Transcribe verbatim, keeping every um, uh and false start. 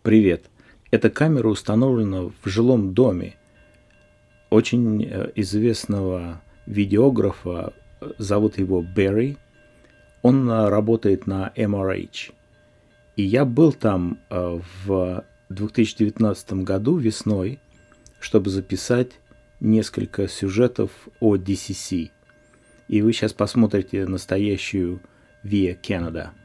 Привет. Эта камера установлена в жилом доме очень э, известного видеографа. э, Зовут его Берри. Он э, работает на эм ар эйч. И я был там э, в две тысячи девятнадцатом году весной, чтобы записать несколько сюжетов о ди си си. И вы сейчас посмотрите настоящую Via Canada.